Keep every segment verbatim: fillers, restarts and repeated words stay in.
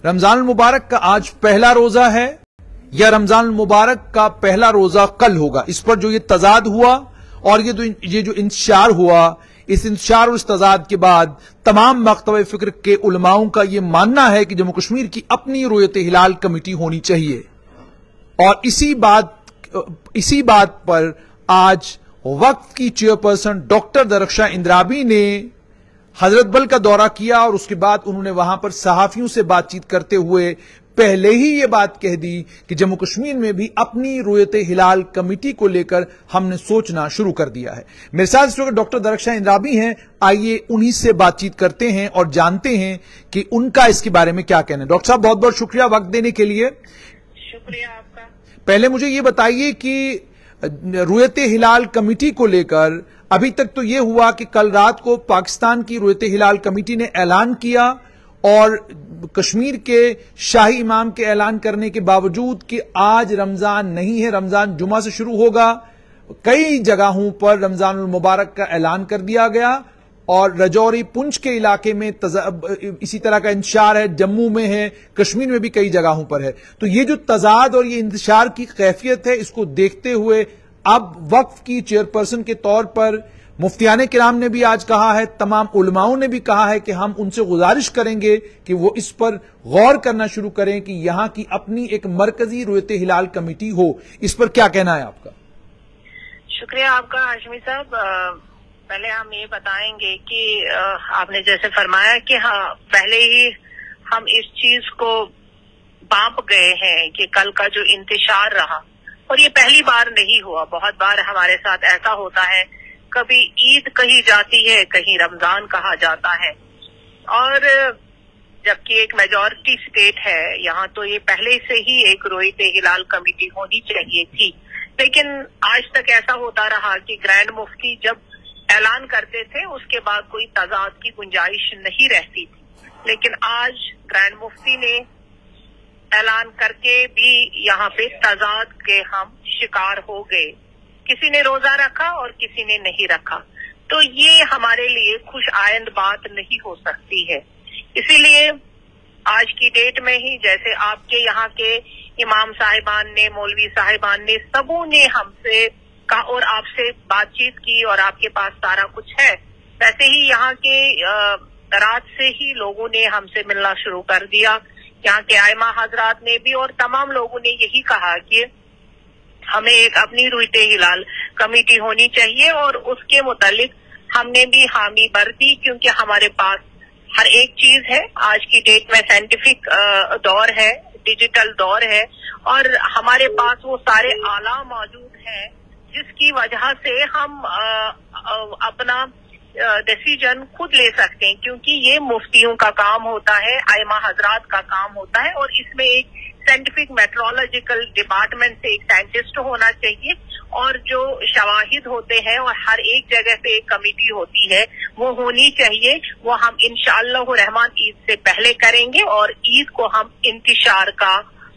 رمضان المبارک کا آج پہلا روزہ ہے یا رمضان المبارک کا پہلا روزہ کل ہوگا؟ اس پر جو یہ تضاد ہوا اور یہ جو انتشار ہوا، اس انتشار اور اس تضاد کے بعد تمام مکتب فکر کے علماؤں کا یہ ماننا ہے کہ جموں کشمیر کی اپنی رؤیت ہلال کمیٹی ہونی چاہیے، اور اسی بات اسی بات پر آج وقف کی چیئرپرسن ڈاکٹر درخشاں اندرابی نے حضرت بل کا دورہ کیا، اور اس کے بعد انہوں نے وہاں پر صحافیوں سے بات چیت کرتے ہوئے پہلے ہی یہ بات کہہ دی کہ جموں کشمیر میں بھی اپنی رؤیت ہلال کمیٹی کو لے کر ہم نے سوچنا شروع کر دیا ہے۔ میرے ساتھ اس وقت ڈاکٹر درخشاں اندرابی ہیں، آئیے انہی سے بات چیت کرتے ہیں اور جانتے ہیں کہ ان کا اس کے بارے میں کیا کہنا ہے۔ ڈاکٹر صاحب بہت بہت شکریہ وقت دینے کے لیے۔ شکریہ آپ کا۔ پہلے مجھے یہ بتائیے کہ رؤیت ہلال کمیٹی کو لے کر ابھی تک تو یہ ہوا کہ کل رات کو پاکستان کی رؤیت ہلال کمیٹی نے اعلان کیا، اور کشمیر کے شاہی امام کے اعلان کرنے کے باوجود کہ آج رمضان نہیں ہے، رمضان جمعہ سے شروع ہوگا، کئی جگہوں پر رمضان المبارک کا اعلان کر دیا گیا، اور رجوری پنچ کے علاقے میں اسی طرح کا انتشار ہے، جموں میں ہے، کشمیر میں بھی کئی جگہوں پر ہے۔ تو یہ جو تضاد اور یہ انتشار کی کیفیت ہے، اس کو دیکھتے ہوئے اب وقف کی چیئرپرسن کے طور پر مفتیان کرام نے بھی آج کہا ہے، تمام علماؤں نے بھی کہا ہے کہ ہم ان سے گزارش کریں گے کہ وہ اس پر غور کرنا شروع کریں کہ یہاں کی اپنی ایک مرکزی رؤیت ہلال کمیٹی ہو۔ اس پر کیا کہنا ہے آپ کا؟ شکریہ آپ کا ہاشمی صاحب۔ پہلے ہم یہ بتائیں گے کہ آپ نے جیسے فرمایا کہ ہاں پہلے ہی ہم اس چیز کو بانپ گئے ہیں کہ کل کا جو انتشار رہا، اور یہ پہلی بار نہیں ہوا، بہت بار ہمارے ساتھ ایسا ہوتا ہے، کبھی عید کہی جاتی ہے، کہیں رمضان کہا جاتا ہے، اور جبکہ ایک میجورٹی سٹیٹ ہے یہاں، تو یہ پہلے سے ہی ایک رؤیت ہلال کمیٹی ہونی چاہیے تھی۔ لیکن آج تک ایسا ہوتا رہا کہ گرینڈ مفتی جب اعلان کرتے تھے اس کے بعد کوئی تضاد کی گنجائش نہیں رہتی تھی، لیکن آج گرینڈ مفتی نے اعلان کر کے بھی یہاں پہ تضاد کے ہم شکار ہو گئے، کسی نے روزہ رکھا اور کسی نے نہیں رکھا، تو یہ ہمارے لیے خوش آئند بات نہیں ہو سکتی ہے۔ اسی لیے آج کی ڈیٹ میں ہی جیسے آپ کے یہاں کے امام صاحبان نے، مولوی صاحبان نے، سبوں نے ہم سے کہا اور آپ سے بات چیت کی اور آپ کے پاس سارا کچھ ہے، ویسے ہی یہاں کے رات سے ہی لوگوں نے ہم سے ملنا شروع کر دیا، یہاں کے ائمہ حضرات نے بھی، اور تمام لوگوں نے یہی کہا کہ ہمیں ایک اپنی رؤیت ہلال کمیٹی ہونی چاہیے، اور اس کے متعلق ہم نے بھی حامی بردی، کیونکہ ہمارے پاس ہر ایک چیز ہے۔ آج کی ڈیٹ میں سائنٹیفک دور ہے، ڈیجیٹل دور ہے، اور ہمارے پاس وہ سارے آلہ موجود ہیں جس کی وجہ سے ہم اپنا ڈیسیجن خود لے سکتے ہیں، کیونکہ یہ مفتیوں کا کام ہوتا ہے، ائمہ حضرات کا کام ہوتا ہے، اور اس میں ایک سائنٹیفک میٹرولوجیکل ڈپارٹمنٹ سے ایک سائنٹسٹ ہونا چاہیے، اور جو شواہد ہوتے ہیں اور ہر ایک جگہ پہ ایک کمیٹی ہوتی ہے وہ ہونی چاہیے۔ وہ ہم انشاءاللہ رحمان عید سے پہلے کریں گے، اور عید کو ہم انتشار کا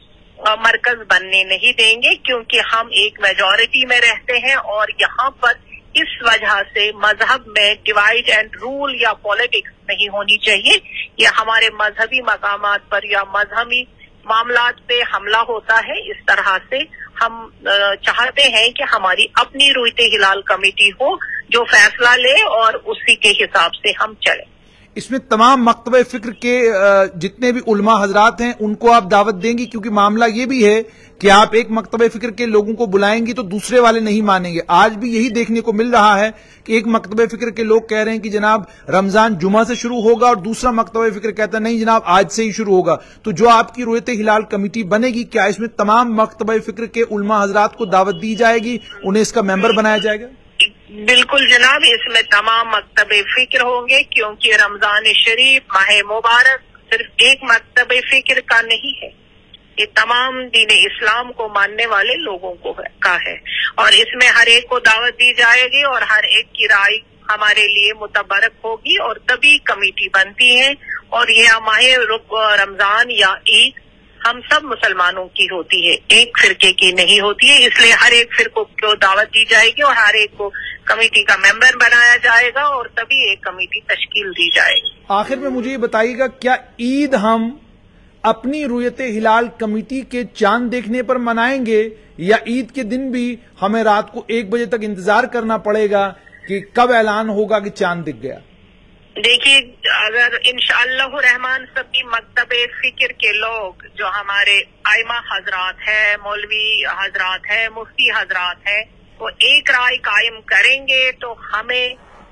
مرکز بننے نہیں دیں گے، کیونکہ ہم ایک میجورٹی میں رہتے ہیں، اور یہاں پر اس وجہ سے مذہب میں ڈیوائڈ اینڈ رول یا پالیٹکس نہیں ہونی چاہیے۔ یہ ہمارے مذہبی مقامات پر یا مذہبی معاملات پہ حملہ ہوتا ہے، اس طرح سے ہم چاہتے ہیں کہ ہماری اپنی رؤیت ہلال کمیٹی ہو جو فیصلہ لے اور اسی کے حساب سے ہم چلیں۔ اس میں تمام مکتب فکر کے جتنے بھی علماء حضرات ہیں ان کو آپ دعوت دیں گی؟ کیونکہ معاملہ یہ بھی ہے کہ آپ ایک مکتب فکر کے لوگوں کو بلائیں گی تو دوسرے والے نہیں مانیں گے۔ آج بھی یہی دیکھنے کو مل رہا ہے کہ ایک مکتب فکر کے لوگ کہہ رہے ہیں کہ جناب رمضان جمعہ سے شروع ہوگا، اور دوسرا مکتب فکر کہتا ہے نہیں جناب آج سے ہی شروع ہوگا۔ تو جو آپ کی رؤیت ہلال کمیٹی بنے گی، کیا اس میں تمام مکتب فکر کے علماء حضرات کو دعوت دی جائے گی، انہیں اس کا ممبر بنایا جائے گا؟ بالکل جناب، اس میں تمام مکتب فکر ہوں گے، کیونکہ رمضان شریف ماہ مبارک صرف ایک مکتب فکر کا نہیں ہے، یہ تمام دین اسلام کو ماننے والے لوگوں کو کا ہے، اور اس میں ہر ایک کو دعوت دی جائے گی، اور ہر ایک کی رائے ہمارے لیے متبرک ہوگی، اور تبھی کمیٹی بنتی ہے، اور یہ ماہ رمضان یا عید ہم سب مسلمانوں کی ہوتی ہے، ایک فرقے کی نہیں ہوتی ہے، اس لیے ہر ایک فرقے کو دعوت دی جائے گی، اور ہر ایک کو کمیٹی کا ممبر بنایا جائے گا، اور تبھی ایک کمیٹی تشکیل دی جائے گی۔ آخر میں مجھے یہ بتائیے گا، کیا عید ہم اپنی رویت ہلال کمیٹی کے چاند دیکھنے پر منائیں گے یا عید کے دن بھی ہمیں رات کو ایک بجے تک انتظار کرنا پڑے گا کہ کب اعلان ہوگا کہ چاند دکھ گیا؟ دیکھیے، اگر انشاءاللہ رحمان سبھی مکتب فکر کے لوگ جو ہمارے ائمہ حضرات ہیں، مولوی حضرات ہیں، مفتی حضرات ہیں، وہ ایک رائے قائم کریں گے تو ہمیں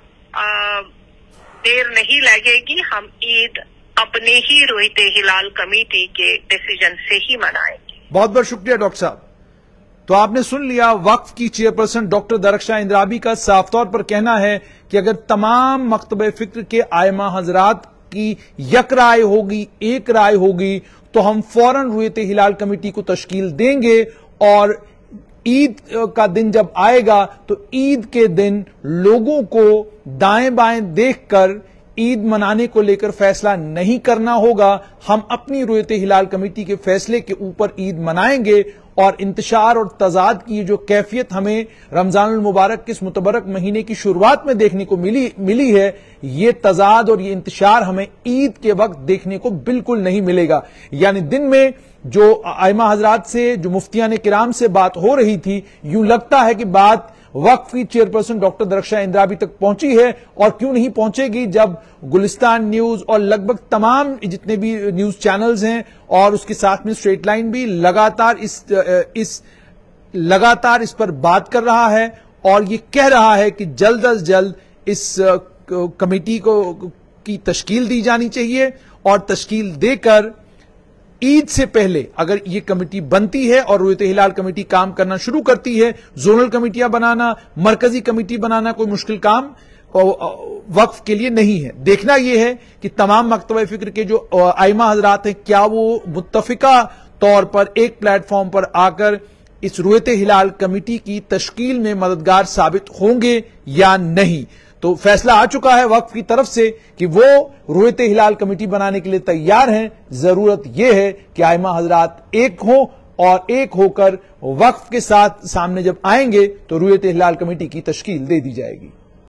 دیر نہیں لگے گی، ہم عید اپنے ہی رویت ہلال کمیٹی کے ڈیسیجن سے ہی منائیں گے۔ بہت بہت شکریہ ڈاکٹر صاحب۔ تو آپ نے سن لیا وقف کی چیئرپرسن ڈاکٹر درخشاں اندرابی کا صاف طور پر کہنا ہے کہ اگر تمام مکتب فکر کے ائمہ حضرات کی یک رائے ہوگی، ایک رائے ہوگی، تو ہم فوراً رویت ہلال کمیٹی کو تشکیل دیں گے، اور عید کا دن جب آئے گا تو عید کے دن لوگوں کو دائیں بائیں دیکھ کر عید منانے کو لے کر فیصلہ نہیں کرنا ہوگا، ہم اپنی رویت ہلال کمیٹی کے فیصلے کے اوپر عید منائیں گے، اور انتشار اور تضاد کی جو کیفیت ہمیں رمضان المبارک کے اس متبرک مہینے کی شروعات میں دیکھنے کو ملی ملی ہے، یہ تضاد اور یہ انتشار ہمیں عید کے وقت دیکھنے کو بالکل نہیں ملے گا۔ یعنی دن میں جو ائمہ حضرات سے، جو مفتیان کرام سے بات ہو رہی تھی، یوں لگتا ہے کہ بات وقف کی چیئرپرسن ڈاکٹر درخشاں اندرابی تک پہنچی ہے، اور کیوں نہیں پہنچے گی جب گلستان نیوز اور لگ بھگ تمام جتنے بھی نیوز چینلز ہیں اور اس کے ساتھ میں اسٹریٹ لائن بھی لگاتار اس اس لگاتار اس پر بات کر رہا ہے، اور یہ کہہ رہا ہے کہ جلد از جلد اس کمیٹی کو کی تشکیل دی جانی چاہیے، اور تشکیل دے کر عید سے پہلے اگر یہ کمیٹی بنتی ہے اور رویت ہلال کمیٹی کام کرنا شروع کرتی ہے، زونل کمیٹیاں بنانا، مرکزی کمیٹی بنانا کوئی مشکل کام وقف کے لیے نہیں ہے۔ دیکھنا یہ ہے کہ تمام مکتبہ فکر کے جو ائمہ حضرات ہیں، کیا وہ متفقہ طور پر ایک پلیٹ فارم پر آ کر اس رویت ہلال کمیٹی کی تشکیل میں مددگار ثابت ہوں گے یا نہیں۔ تو فیصلہ آ چکا ہے وقف کی طرف سے کہ وہ رویت ہلال کمیٹی بنانے کے لیے تیار ہیں، ضرورت یہ ہے کہ ائمہ حضرات ایک ہوں، اور ایک ہو کر وقف کے ساتھ سامنے جب آئیں گے تو رویت ہلال کمیٹی کی تشکیل دے دی جائے گی۔